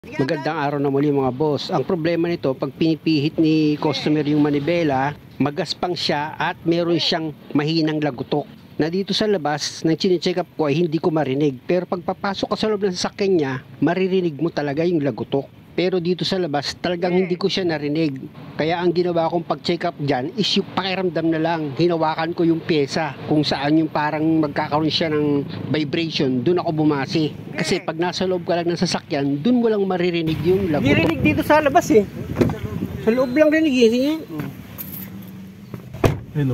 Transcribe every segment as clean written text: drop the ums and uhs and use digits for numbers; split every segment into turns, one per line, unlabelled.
Magandang araw na muli mga boss. Ang problema nito, pag pinipihit ni customer yung manibela, magaspang siya at meron siyang mahinang lagutok. Na dito sa labas, nang chine-check up ko ay hindi ko marinig. Pero pag papasok ka sa loob ng sasakyan niya, maririnig mo talaga yung lagutok. Pero dito sa labas, talagang hindi ko siya narinig. Kaya ang ginawa kong pag-check up dyan is yung pakiramdam na lang. Hinawakan ko yung pyesa kung saan yung parang magkakaroon siya ng vibration. Doon ako bumasi. Kasi pag nasa loob ka lang ng sasakyan, doon mo lang maririnig yung lagutok.
Hindi rinig dito sa labas eh. Sa loob lang rinig eh. Sige.
Yun o.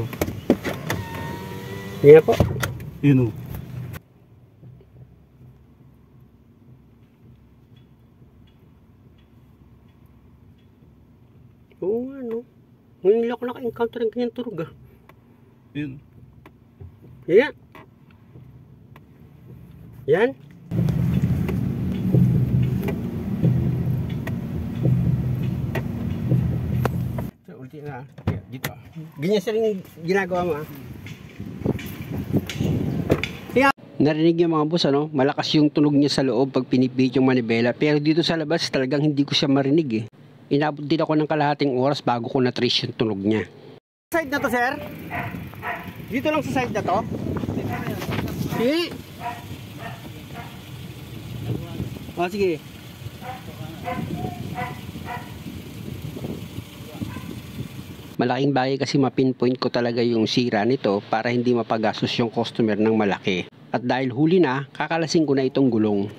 Sige po.
Yun o.
Oo nga no. Ngayon lang ako naka-encounter ng ganyan turog ah.
Yun.
Yan. Yan. So, ulti na. Dito. Ganyan siya rin ginagawa mo ah.
Narinig niyo mga boss, ano? Malakas yung tunog niya sa loob pag pinipihit yung manibela. Pero dito sa labas, talagang hindi ko siya marinig eh. Inabot din ako ng kalahating oras bago ko na-trace yung tunog niya.
Side na to sir? Dito lang sa side na to? Sige. O sige.
Malaking bagay kasi mapinpoint ko talaga yung sira nito para hindi mapagastos yung customer ng malaki. At dahil huli na, kakalasing ko na itong gulong.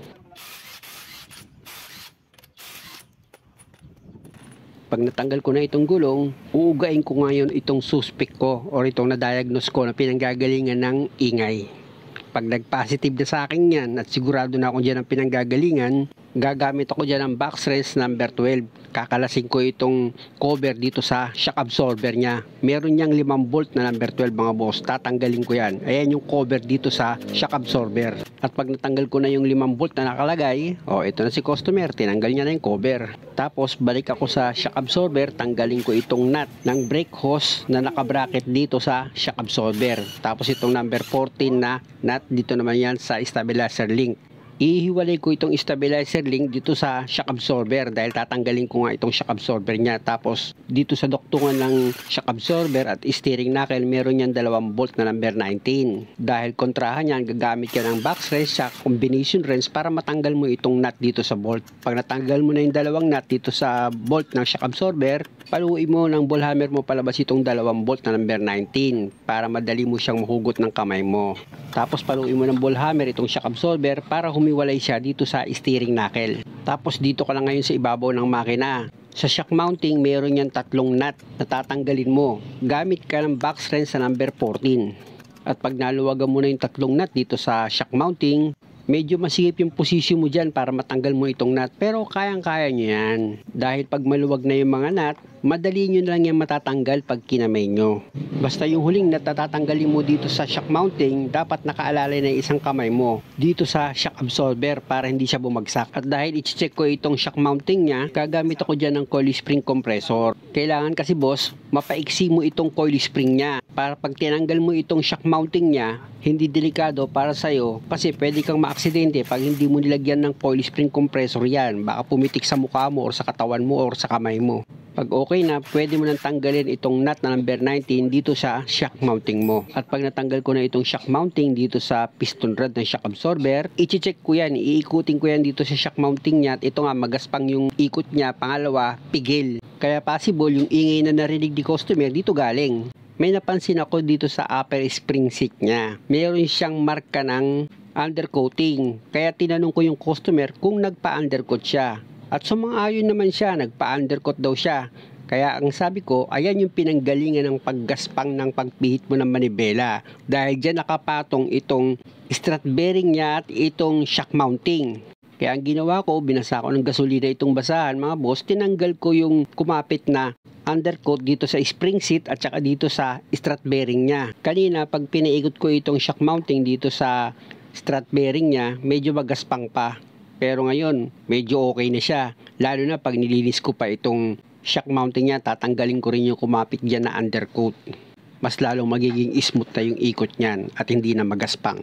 Pag natanggal ko na itong gulong, uugain ko ngayon itong suspect ko or itong na-diagnose ko na pinanggagalingan ng ingay. Pag nag-positive na sa akin yan at sigurado na ako dyan ang pinanggagalingan, gagamit ako dyan ng box wrench number 12. Kakalasing ko itong cover dito sa shock absorber niya. Meron niyang 5 bolt na number 12 mga boss. Tatanggalin ko yan. Ayan yung cover dito sa shock absorber. At pag natanggal ko na yung 5 bolt na nakalagay, ito na si customer. Tinanggal niya na yung cover. Tapos balik ako sa shock absorber. Tanggalin ko itong nut ng brake hose na nakabracket dito sa shock absorber. Tapos itong number 14 na nut dito naman yan sa stabilizer link. Ihiwalay ko itong stabilizer link dito sa shock absorber dahil tatanggalin ko nga itong shock absorber niya. Tapos dito sa duktungan ng shock absorber at steering knuckle meron yan 2 bolt na number 19. Dahil kontrahan yan, gagamit ka ng box wrench sa combination wrench para matanggal mo itong nut dito sa bolt. Pag natanggal mo na yung 2 nut dito sa bolt ng shock absorber, paluin mo ng ball hammer mo palabas itong 2 bolt na number 19 para madali mo siyang mahugot ng kamay mo. Tapos paluin mo ng ball hammer itong shock absorber para humiwalay siya dito sa steering knuckle. Tapos dito ka lang ngayon sa ibabaw ng makina. Sa shock mounting, meron yan 3 nut na tatanggalin mo. Gamit ka ng box wrench sa number 14. At pag naluwagan mo na yung 3 nut dito sa shock mounting, medyo masikip yung posisyon mo dyan para matanggal mo itong nut. Pero kayang-kaya nyo yan. Dahil pag maluwag na yung mga nut, madali nyo lang yan matatanggal pag kinamay nyo. Basta yung huling nut na tatanggalin mo dito sa shock mounting, dapat nakaalalay na isang kamay mo dito sa shock absorber para hindi siya bumagsak. At dahil i-check ko itong shock mounting niya, gagamit ako dyan ng coil spring compressor. Kailangan kasi boss, mapaiksi mo itong coil spring niya para pag tinanggal mo itong shock mounting niya, hindi delikado para sa'yo kasi pwede kang maaksidente pag hindi mo nilagyan ng coil spring compressor yan. Baka pumitik sa mukha mo or sa katawan mo or sa kamay mo. Pag okay na, pwede mo nang tanggalin itong nut na number 19 dito sa shock mounting mo. At pag natanggal ko na itong shock mounting dito sa piston rod ng shock absorber, i-check ko yan, iikutin ko yan dito sa shock mounting niya at ito nga magaspang yung ikot niya. Pangalawa, pigil. Kaya possible yung ingay na narinig ni customer dito galing. May napansin ako dito sa upper spring seat niya. Meron siyang marka ng undercoating. Kaya tinanong ko yung customer kung nagpa-undercoat siya. At sumang-ayon naman siya, nagpa-undercoat daw siya. Kaya ang sabi ko, ayan yung pinanggalingan ng paggaspang ng pagpihit mo ng manibela. Dahil dyan nakapatong itong strut bearing niya at itong shock mounting. Kaya ang ginawa ko, binasa ko ng gasolina itong basahan mga boss, tinanggal ko yung kumapit na undercoat dito sa spring seat at saka dito sa strut bearing niya. Kanina pag pinaikot ko itong shock mounting dito sa strut bearing niya, medyo magaspang pa. Pero ngayon, medyo okay na siya. Lalo na pag nilinis ko pa itong shock mounting niya, tatanggalin ko rin yung kumapit dyan na undercoat. Mas lalong magiging smooth na yung ikot niyan at hindi na magaspang.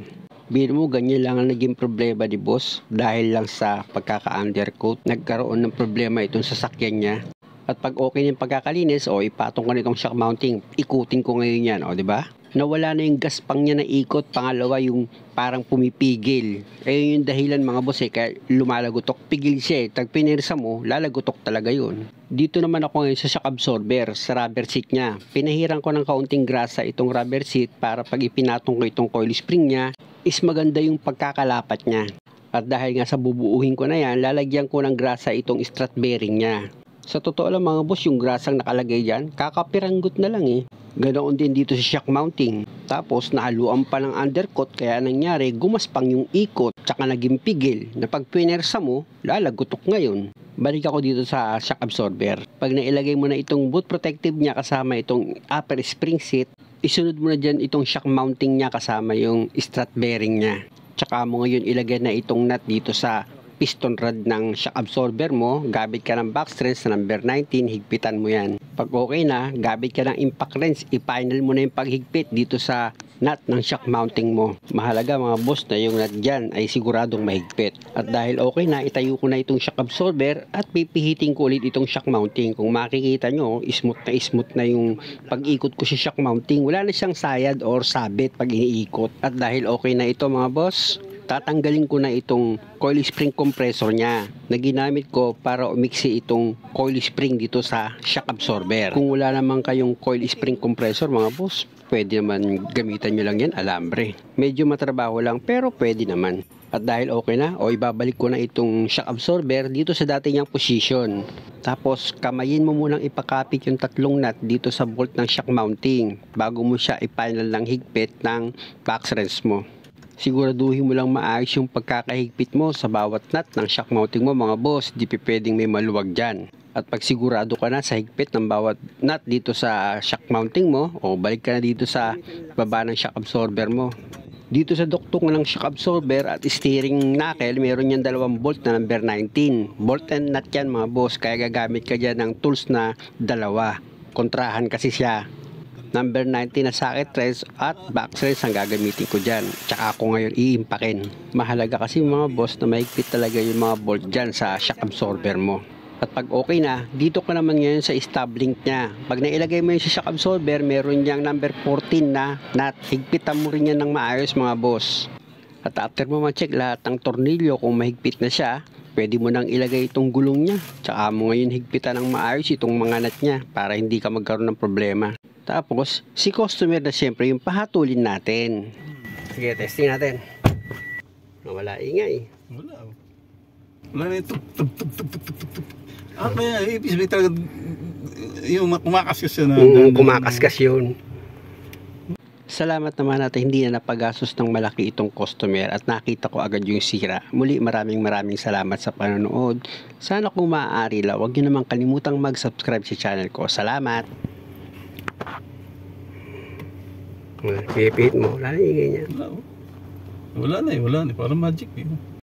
Biro mo, ganyan lang ang naging problema ni boss dahil lang sa pagkaka-undercoat. Nagkaroon ng problema itong sasakyan niya. At pag okay na yung pagkakalinis, ipatong ko na itong shock mounting. Ikutin ko ngayon yan, di ba? Nawala na yung gaspang niya na ikot. Pangalawa, yung parang pumipigil. Ayun yung dahilan mga boss kaya lumalagotok. Pigil siya Tag pinirsa mo, lalagotok talaga yun. Dito naman ako ngayon sa shock absorber, sa rubber seat niya. Pinahiran ko ng kaunting grasa itong rubber seat para pag ipinatong ko itong coil spring niya, is maganda yung pagkakalapat niya. At dahil nga sa bubuuhin ko na yan, lalagyan ko ng grasa itong strut bearing niya. Sa totoo lang mga boss, yung grasang nakalagay dyan, kakapiranggot na lang Ganoon din dito sa shock mounting. Tapos nahaluan pa ng undercoat kaya nangyari gumaspang yung ikot tsaka naging pigil na pag pinersa mo, lalagotok ngayon. Balik ako dito sa shock absorber. Pag nailagay mo na itong boot protective niya kasama itong upper spring seat, isunod mo na dyan itong shock mounting niya kasama yung strut bearing niya. Tsaka mo ngayon ilagay na itong nut dito sa piston rod ng shock absorber mo, gamit ka ng box wrench na number 19, higpitan mo yan. Pag okay na, gamit ka ng impact wrench, i-final mo na yung paghigpit dito sa nut ng shock mounting mo. Mahalaga mga boss na yung nut dyan ay siguradong mahigpit. At dahil okay na, itayo ko na itong shock absorber at pipihitin ko ulit itong shock mounting. Kung makikita nyo, smooth na yung pag-ikot ko sa shock mounting. Wala na siyang sayad or sabit pag iniikot. At dahil okay na ito mga boss, tatanggalin ko na itong coil spring compressor niya na ginamit ko para umiksi itong coil spring dito sa shock absorber. Kung wala naman kayong coil spring compressor mga boss, pwede naman gamitan nyo lang yan, alambre. Medyo matrabaho lang pero pwede naman. At dahil okay na, ibabalik ko na itong shock absorber dito sa dati niyang position. Tapos kamayin mo munang ipakapit yung tatlong nut dito sa bolt ng shock mounting bago mo siya i-final ng higpit ng box wrench mo. Siguraduhin mo lang maayos yung pagkakahigpit mo sa bawat nut ng shock mounting mo mga boss, di pwedeng may maluwag dyan. At pag sigurado ka na sa higpit ng bawat nut dito sa shock mounting mo, balik ka na dito sa baba ng shock absorber mo. Dito sa duktong ng shock absorber at steering knuckle, meron yan dalawang bolt na number 19. Bolt and nut yan mga boss, kaya gagamit ka dyan ng tools na dalawa. Kontrahan kasi siya. Number 19 na socket wrench at box wrench ang gagamitin ko dyan. Tsaka ako ngayon iimpakin. Mahalaga kasi mga boss na mahigpit talaga yung mga bolt dyan sa shock absorber mo. At pag okay na, dito ka naman ngayon sa stub link niya. Pag nailagay mo yun sa shock absorber, meron diyang number 14 na nut. Higpitan mo rin yan ng maayos mga boss. At after mo ma-check lahat ng tornilyo kung mahigpit na siya, pwede mo nang ilagay itong gulong niya. Tsaka mo ngayon higpitan ng maayos itong mga nut niya para hindi ka magkaroon ng problema. Tapos, si customer na siyempre yung pahatulin natin. Sige, testing natin. Wala ingay.
Wala na yung tuk. Kaya ibig sabihin talaga yung kumakaskas yun.
Kumakaskas yun. Salamat naman natin hindi na napagastos ng malaki itong customer at nakita ko agad yung sira. Muli maraming salamat sa panonood. Sana kung maaari lang, huwag nyo naman kalimutang mag-subscribe sa channel ko. Salamat! Pipit mo, wala na ingay niya.
Wala na. Parang magic